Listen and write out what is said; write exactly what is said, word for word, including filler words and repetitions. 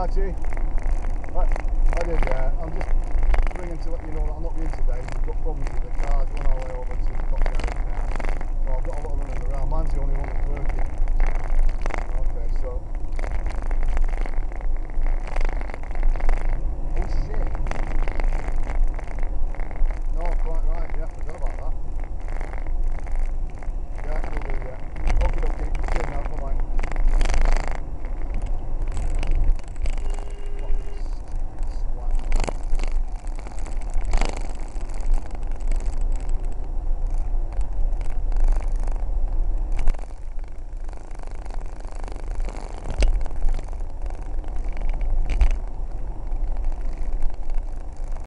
Archie. Right, I did, yeah. I'm just ringing to let you know that I'm not in today. We've got problems with the cars. One all the way over to the top garage now. So I've got a lot of running around. Mine's the only one that's working. Okay, so